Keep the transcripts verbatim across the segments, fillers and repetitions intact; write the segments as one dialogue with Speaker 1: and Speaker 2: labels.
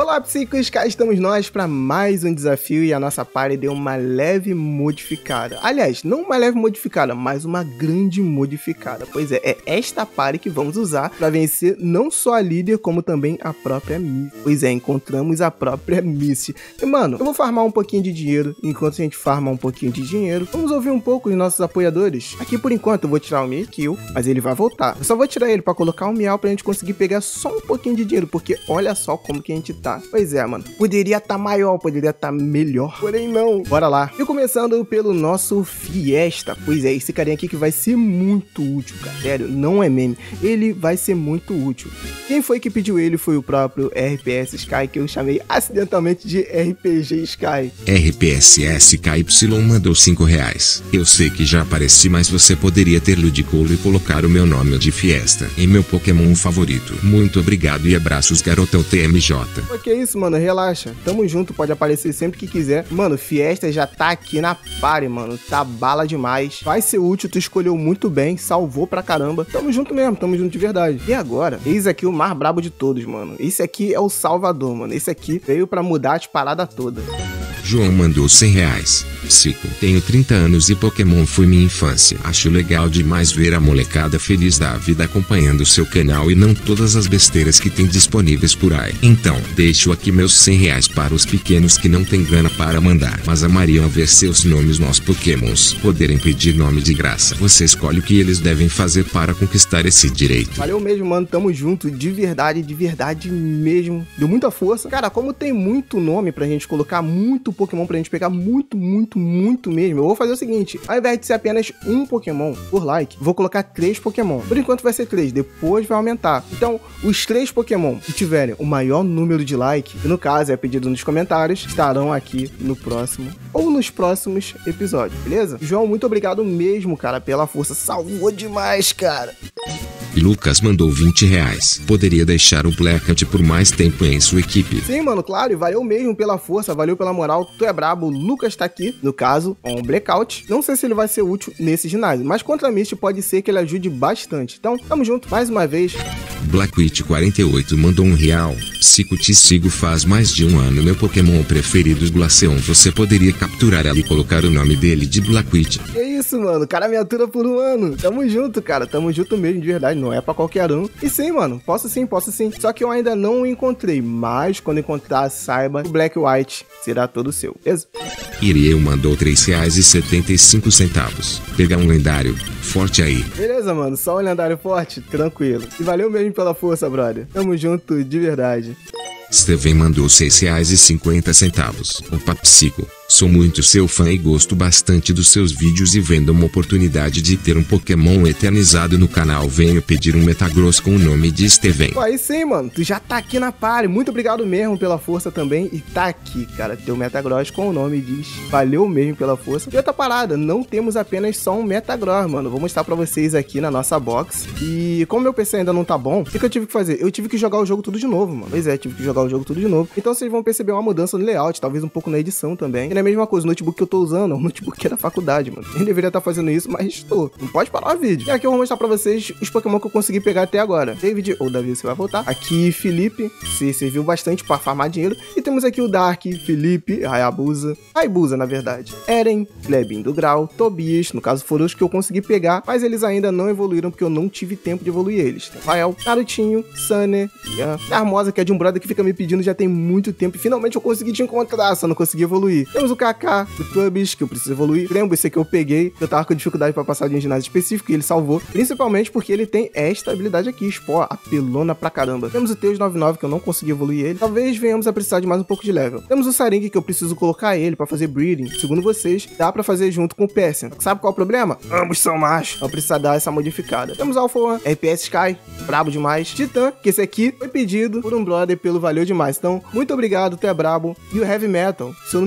Speaker 1: Olá, psicos, cá estamos nós para mais um desafio e a nossa party deu uma leve modificada. Aliás, não uma leve modificada, mas uma grande modificada. Pois é, é esta party que vamos usar para vencer não só a líder, como também a própria Mist. Pois é, encontramos a própria Mist. E, mano, eu vou farmar um pouquinho de dinheiro. Enquanto a gente farma um pouquinho de dinheiro, vamos ouvir um pouco os nossos apoiadores. Aqui, por enquanto, eu vou tirar o meu kill, mas ele vai voltar. Eu só vou tirar ele para colocar um miau pra gente conseguir pegar só um pouquinho de dinheiro, porque olha só como que a gente tá. Pois é, mano. Poderia estar tá maior, poderia estar tá melhor. Porém, não. Bora lá. E começando pelo nosso Fiesta. Pois é, esse carinha aqui que vai ser muito útil, cara. Sério, não é meme. Ele vai ser muito útil. Quem foi que pediu ele foi o próprio R P S Sky, que eu chamei acidentalmente de R P G Sky.
Speaker 2: R P S S K Y mandou cinco reais. Eu sei que já apareci, mas você poderia ter Ludicolo e colocar o meu nome de Fiesta em meu Pokémon favorito. Muito obrigado e abraços, garotão T M J.
Speaker 1: O que é isso, mano? Relaxa. Tamo junto, pode aparecer sempre que quiser. Mano, Fiesta já tá aqui na party, mano. Tá bala demais. Vai ser útil, tu escolheu muito bem, salvou pra caramba. Tamo junto mesmo, tamo junto de verdade. E agora, eis aqui o mais brabo de todos, mano. Esse aqui é o Salvador, mano. Esse aqui veio pra mudar as paradas todas.
Speaker 2: João mandou cem reais. Psico, tenho trinta anos e Pokémon foi minha infância. Acho legal demais ver a molecada feliz da vida acompanhando seu canal e não todas as besteiras que tem disponíveis por aí. Então, deixo aqui meus cem reais para os pequenos que não tem grana para mandar, mas amariam ver seus nomes nos Pokémons poderem pedir nome de graça. Você escolhe o que eles devem fazer para conquistar esse direito.
Speaker 1: Valeu mesmo, mano. Tamo junto. De verdade, de verdade mesmo. Deu muita força. Cara, como tem muito nome pra gente colocar, muito Pokémon pra gente pegar, muito, muito, muito mesmo, eu vou fazer o seguinte: ao invés de ser apenas um Pokémon por like, vou colocar três Pokémon. Por enquanto vai ser três, depois vai aumentar. Então, os três Pokémon que tiverem o maior número de like, que no caso é pedido nos comentários, estarão aqui no próximo ou nos próximos episódios, beleza? João, muito obrigado mesmo, cara, pela força. Salvou demais, cara.
Speaker 2: Lucas mandou vinte reais. Poderia deixar o Blackout por mais tempo em sua equipe.
Speaker 1: Sim, mano, claro, e valeu mesmo pela força, valeu pela moral. Tu é brabo, o Lucas tá aqui, no caso, com o Blackout. Não sei se ele vai ser útil nesse ginásio, mas contra a Mist pode ser que ele ajude bastante. Então, tamo junto, mais uma vez.
Speaker 2: Blackwitch quarenta e oito mandou um real. Psico, te sigo faz mais de um ano. Meu Pokémon preferido, Glaceon. Você poderia capturar ela e colocar o nome dele de Blackwitch.
Speaker 1: Que isso, mano, o cara me atura por um ano. Tamo junto, cara, tamo junto mesmo, de verdade, não é pra qualquer um. E sim, mano, posso sim, posso sim. Só que eu ainda não o encontrei, mas quando encontrar, saiba, o Black White será todo seu, beleza?
Speaker 2: Iriel mandou três reais e setenta e cinco centavos. Pegar um lendário forte aí.
Speaker 1: Beleza, mano, só um lendário forte, tranquilo. E valeu mesmo pela força, brother. Tamo junto, de verdade.
Speaker 2: Steven mandou seis reais e cinquenta centavos. Opa, Psico, sou muito seu fã e gosto bastante dos seus vídeos e vendo uma oportunidade de ter um Pokémon eternizado no canal, venho pedir um Metagross com o nome de Steven.
Speaker 1: Pô, aí sim, mano, tu já tá aqui na party, muito obrigado mesmo pela força também, e tá aqui, cara, teu Metagross com o nome diz, valeu mesmo pela força. E outra parada, não temos apenas só um Metagross, mano, vou mostrar pra vocês aqui na nossa box, e como meu P C ainda não tá bom, o que, que eu tive que fazer? Eu tive que jogar o jogo tudo de novo, mano, pois é, tive que jogar o jogo tudo de novo, então vocês vão perceber uma mudança no layout, talvez um pouco na edição também. E não é a mesma coisa, o notebook que eu tô usando é um notebook da faculdade, mano. Eu deveria estar fazendo isso, mas estou. Não pode parar o vídeo. E aqui eu vou mostrar pra vocês os Pokémon que eu consegui pegar até agora. David, ou Davi, você vai voltar. Aqui, Felipe, se serviu bastante pra farmar dinheiro. E temos aqui o Dark, Felipe, Hayabusa, Hayabusa, na verdade, Eren, Lebin do Grau, Tobias, no caso foram os que eu consegui pegar, mas eles ainda não evoluíram porque eu não tive tempo de evoluir eles. Tem Rael, Narutinho, Sunny, e a Armosa, que é de um brother que fica me pedindo já tem muito tempo. E finalmente eu consegui te encontrar, só não consegui evoluir. Temos o Kaká, o Tubbies, que eu preciso evoluir. Lembra esse aqui eu peguei, eu tava com dificuldade pra passar de um ginásio específico e ele salvou. Principalmente porque ele tem esta habilidade aqui, Spore, apelona pra caramba. Temos o Teus noventa e nove, que eu não consegui evoluir ele. Talvez venhamos a precisar de mais um pouco de level. Temos o Saring, que eu preciso colocar ele pra fazer breeding. Segundo vocês, dá pra fazer junto com o Persian. Sabe qual é o problema? Ambos são machos. Então precisa dar essa modificada. Temos o Alpha One, R P S Sky, brabo demais. Titã, que esse aqui foi pedido por um brother pelo valeu demais. Então, muito obrigado, tu é brabo. E o Heavy Metal, se eu não me engano,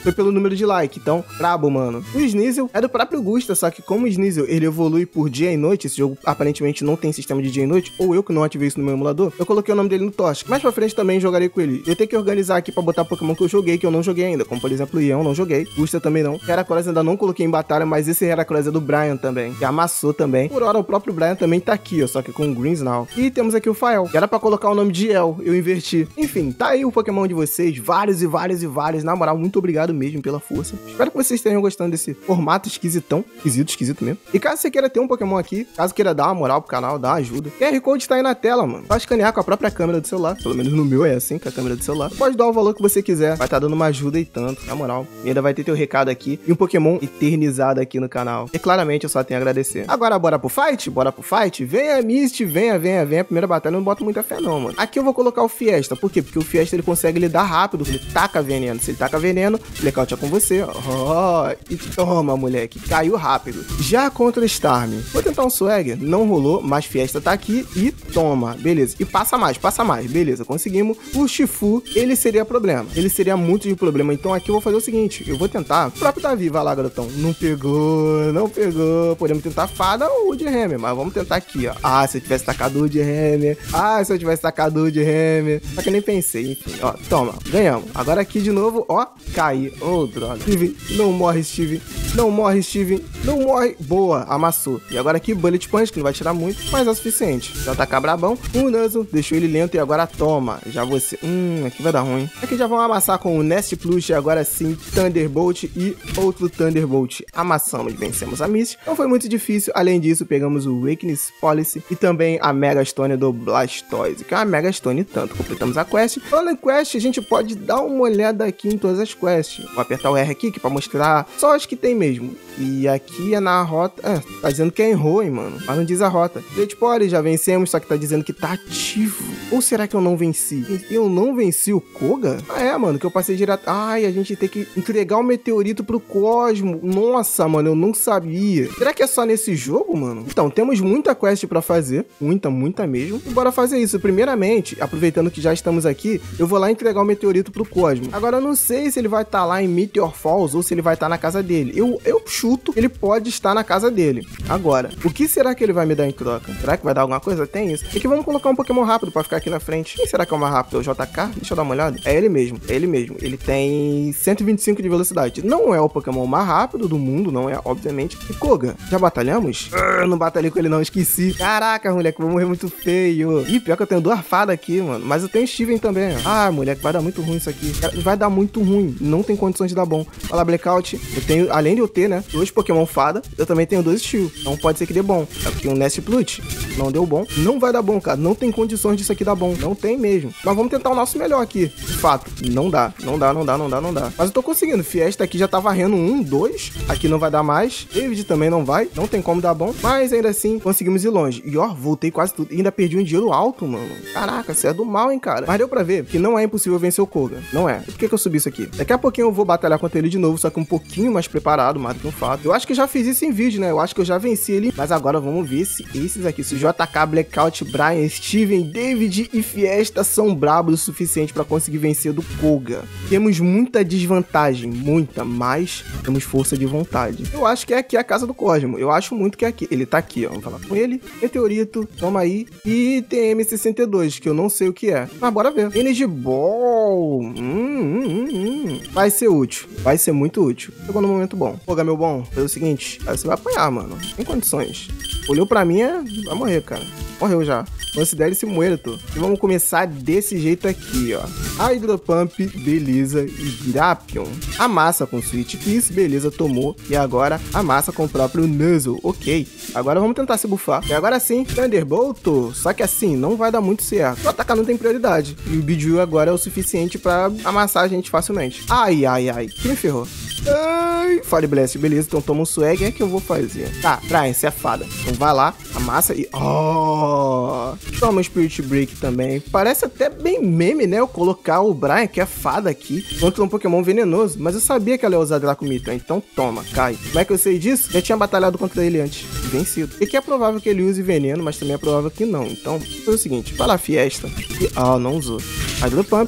Speaker 1: foi pelo número de like. Então, brabo, mano. O Sneasel é do próprio Gusta, só que como o Sneasel, ele evolui por dia e noite, esse jogo aparentemente não tem sistema de dia e noite, ou eu que não ativei isso no meu emulador, eu coloquei o nome dele no Tocha. Mais pra frente também jogarei com ele. Eu tenho que organizar aqui pra botar Pokémon que eu joguei, que eu não joguei ainda, como por exemplo o Ian, não joguei. Gusta também não. Heracross ainda não coloquei em batalha, mas esse Heracross é do Brian também, que amassou também. Por hora, o próprio Brian também tá aqui, ó, só que com o Greensnaw. E temos aqui o Fael, que era pra colocar o nome de El, eu inverti. Enfim, tá aí o Pokémon de vocês, vários e vários e vários. Na moral, muito obrigado mesmo pela força. Espero que vocês tenham gostando desse formato esquisitão, esquisito, esquisito mesmo. E caso você queira ter um Pokémon aqui, caso queira dar uma moral pro canal, dar uma ajuda, Q R Code tá aí na tela, mano. Só escanear com a própria câmera do celular, pelo menos no meu é assim, com a câmera do celular. Pode dar o valor que você quiser, vai estar tá dando uma ajuda e tanto, na moral. E ainda vai ter teu recado aqui e um Pokémon eternizado aqui no canal. E claramente eu só tenho a agradecer. Agora bora pro fight? Bora pro fight? Venha, Misty, venha, venha, venha. A primeira batalha eu não boto muita fé não, mano. Aqui eu vou colocar o Fiesta, por quê? Porque o Fiesta ele consegue lidar rápido, ele taca veneno. Se ele taca veneno, Blackout é com você, ó. Oh, e toma, moleque, caiu rápido. Já contra o Starm, vou tentar um swag, não rolou, mas Fiesta tá aqui e toma, beleza. E passa mais, passa mais, beleza, conseguimos. O Shifu, ele seria problema, ele seria muito de problema, então aqui eu vou fazer o seguinte, eu vou tentar, o próprio Davi, vai lá, garotão, não pegou, não pegou, podemos tentar Fada ou Wood Hammer, mas vamos tentar aqui, ó. Ah, se eu tivesse tacado o Wood Hammer, ah, se eu tivesse tacado o Wood Hammer, só que eu nem pensei, enfim, ó, toma, ganhamos. Agora aqui de novo, ó, cai, ô, oh, droga. Steve, não morre, Steve, não morre, Steve, não morre, boa, amassou. E agora aqui, Bullet Punch, que não vai tirar muito, mas é o suficiente. Já tá cabrabão, o Nuzzle deixou ele lento e agora toma, já você, hum, aqui vai dar ruim. Aqui já vão amassar com o Nest Plush, agora sim, Thunderbolt e outro Thunderbolt. Amassamos, vencemos a Mist. Não foi muito difícil, além disso, pegamos o Weakness Policy e também a Mega Stone do Blastoise, que é uma Mega Stone tanto. Completamos a quest. Falando em quest, a gente pode dar uma olhada aqui em todas as quests. Vou apertar o R aqui, que é pra mostrar só as que tem mesmo. E aqui é na rota... Ah, tá dizendo que é em Hoenn, mano, mas não diz a rota. Great Poly, já vencemos, só que tá dizendo que tá ativo. Ou será que eu não venci? Eu não venci o Koga? Ah, é, mano, que eu passei direto... Ai, a gente tem que entregar o meteorito pro Cosmo. Nossa, mano, eu não sabia. Será que é só nesse jogo, mano? Então, temos muita quest pra fazer. Muita, muita mesmo. E bora fazer isso. Primeiramente, aproveitando que já estamos aqui, eu vou lá entregar o meteorito pro Cosmo. Agora, eu não sei se ele vai estar tá lá em Meteor Falls ou se ele vai estar tá na casa dele. Eu, eu chuto que ele pode estar na casa dele. Agora, o que será que ele vai me dar em troca? Será que vai dar alguma coisa? Tem isso. Aqui vamos colocar um Pokémon rápido pra ficar aqui na frente. Quem será que é o mais rápido? É o J K? Deixa eu dar uma olhada. É ele mesmo. É ele mesmo. Ele tem cento e vinte e cinco de velocidade. Não é o Pokémon mais rápido do mundo, não é, obviamente. E Koga, já batalhamos? Uh, não batalhei com ele não, esqueci. Caraca, moleque, vou morrer muito feio. Ih, pior que eu tenho duas fadas aqui, mano. Mas eu tenho Steven também. Ah, moleque, vai dar muito ruim isso aqui. Vai dar muito ruim. Não tem condições de dar bom. Olha lá, Blackout. Eu tenho, além de eu ter, né, dois Pokémon fada, eu também tenho dois Steel. Então pode ser que dê bom. Aqui um Nest Plush. Não deu bom. Não vai dar bom, cara. Não tem condições disso aqui dar bom. Não tem mesmo. Mas vamos tentar o nosso melhor aqui. De fato. Não dá. Não dá, não dá, não dá, não dá. Mas eu tô conseguindo. Fiesta aqui já tá varrendo um, dois. Aqui não vai dar mais. David também não vai. Não tem como dar bom. Mas ainda assim, conseguimos ir longe. E ó, voltei quase tudo. E ainda perdi um dinheiro alto, mano. Caraca, você é do mal, hein, cara. Mas deu pra ver que não é impossível vencer o Koga. Não é. Por que que eu subi isso aqui? Daqui a pouquinho eu vou batalhar contra ele de novo, só que um pouquinho mais preparado, mais do que um fato. Eu acho que já fiz isso em vídeo, né? Eu acho que eu já venci ele. Mas agora vamos ver se esses aqui, se o J K, Blackout, Brian, Steven, David e Fiesta são brabos o suficiente pra conseguir vencer do Koga. Temos muita desvantagem, muita, mas temos força de vontade. Eu acho que é aqui a casa do Cosmo. Eu acho muito que é aqui. Ele tá aqui, ó. Vamos falar com ele. Meteorito, toma aí. E tem M sessenta e dois, que eu não sei o que é. Mas bora ver. Energy Ball. Hum, hum, hum, hum. Vai ser útil. Vai ser muito útil. Chegou no momento bom. Koga, meu bom, é o seguinte. Aí você vai apanhar, mano. Tem condições. Olhou pra mim, é... vai morrer, cara. Morreu já. Considere-se muerto. E vamos começar desse jeito aqui, ó. Hydropump, beleza. E Drapion. Amassa com Sweet Kiss, beleza, tomou. E agora amassa com o próprio Nuzzle, ok. Agora vamos tentar se bufar. E agora sim, Thunderbolt. Só que assim, não vai dar muito certo. O atacar não tem prioridade. E o Bidgeot agora é o suficiente pra amassar a gente facilmente. Ai, ai, ai. Que me ferrou. Ai, Fire Blast, beleza, então toma um swag, é que eu vou fazer. Tá, Brian, você é fada. Então vai lá, amassa e... Oh! Toma um Spirit Break também. Parece até bem meme, né? Eu colocar o Brian, que é fada aqui, contra um Pokémon venenoso. Mas eu sabia que ela ia usar Dracomita, então toma, cai. Como é que eu sei disso? Já tinha batalhado contra ele antes. Vencido. E que é provável que ele use veneno, mas também é provável que não. Então, foi o seguinte, vai lá, Fiesta. E... Ah, oh, não usou. Hydro Pump.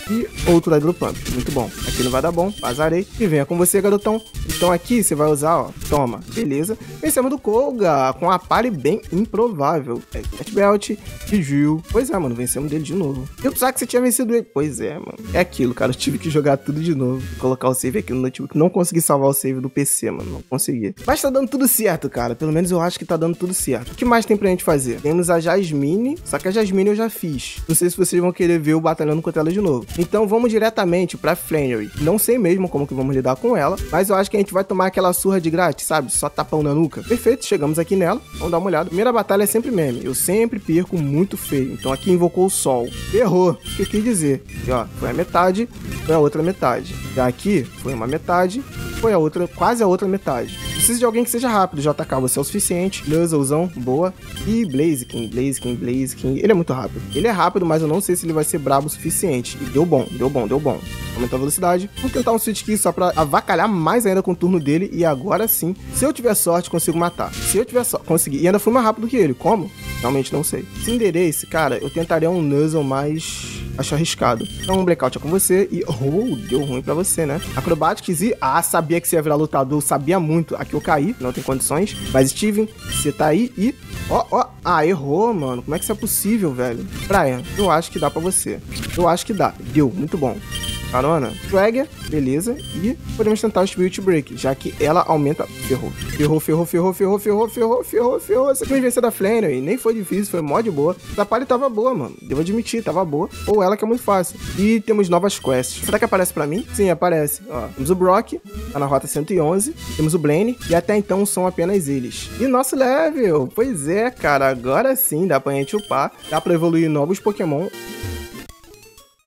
Speaker 1: e outro Hydro Pump. Muito bom. Aqui não vai dar bom, vazarei. E venha com você, garotão. Então aqui você vai usar, ó, toma, beleza. Vencemos do Koga, com a pare bem improvável. É, Cat Belt e Jill. Pois é, mano, vencemos dele de novo. Eu pensava que você tinha vencido ele. Pois é, mano. É aquilo, cara, eu tive que jogar tudo de novo. Colocar o save aqui no notebook. Não consegui salvar o save do P C, mano, não consegui. Mas tá dando tudo certo, cara. Pelo menos eu acho que tá dando tudo certo. O que mais tem pra gente fazer? Temos a Jasmine, só que a Jasmine eu já fiz. Não sei se vocês vão querer ver eu batalhando contra ela de novo. Então vamos diretamente pra Flannery. Não sei mesmo como que vamos lidar com ela, mas eu acho que a gente vai tomar aquela surra de grátis, sabe? Só tapão na nuca. Perfeito, chegamos aqui nela. Vamos dar uma olhada. Primeira batalha é sempre meme. Eu sempre perco muito feio. Então aqui invocou o sol. Errou. O que eu quis dizer? E, ó, foi a metade, foi a outra metade. Já aqui foi uma metade, foi a outra, quase a outra metade. Preciso de alguém que seja rápido. J K, você é o suficiente. Nuzzlezão, boa. E Blaziken, Blaziken, Blaziken. Ele é muito rápido. Ele é rápido, mas eu não sei se ele vai ser brabo o suficiente. E deu bom, deu bom, deu bom. Aumentou a velocidade. Vamos tentar um switch key só pra avacalhar mais ainda com o turno dele. E agora sim, se eu tiver sorte, consigo matar. Se eu tiver sorte, conseguir. E ainda fui mais rápido que ele. Como? Realmente não sei. Cinderace, cara, eu tentaria um Nuzzle mais... acho arriscado. Então um Blackout é com você e... oh, deu ruim pra você, né? Acrobatics e... ah, sabia que você ia virar lutador. Sabia muito. Aqui eu caí, não tem condições. Mas Steven, você tá aí e... ó, ó. Ah, errou, mano. Como é que isso é possível, velho? Brian, eu acho que dá pra você. Eu acho que dá. Deu, muito bom. Carona, Swagger, beleza. E podemos tentar o Spirit Break, já que ela aumenta... ferrou. Ferrou, ferrou, ferrou, ferrou, ferrou, ferrou, ferrou, ferrou. Essa aqui me venceu da Flannery. Nem foi difícil, foi mó de boa. A palha tava boa, mano. Devo admitir, tava boa. Ou ela que é muito fácil. E temos novas quests. Será que aparece pra mim? Sim, aparece. Ó, temos o Brock, tá na rota cento e onze. Temos o Blaine, e até então são apenas eles. E nosso level. Pois é, cara. Agora sim dá pra gente upar. Dá pra evoluir novos Pokémon.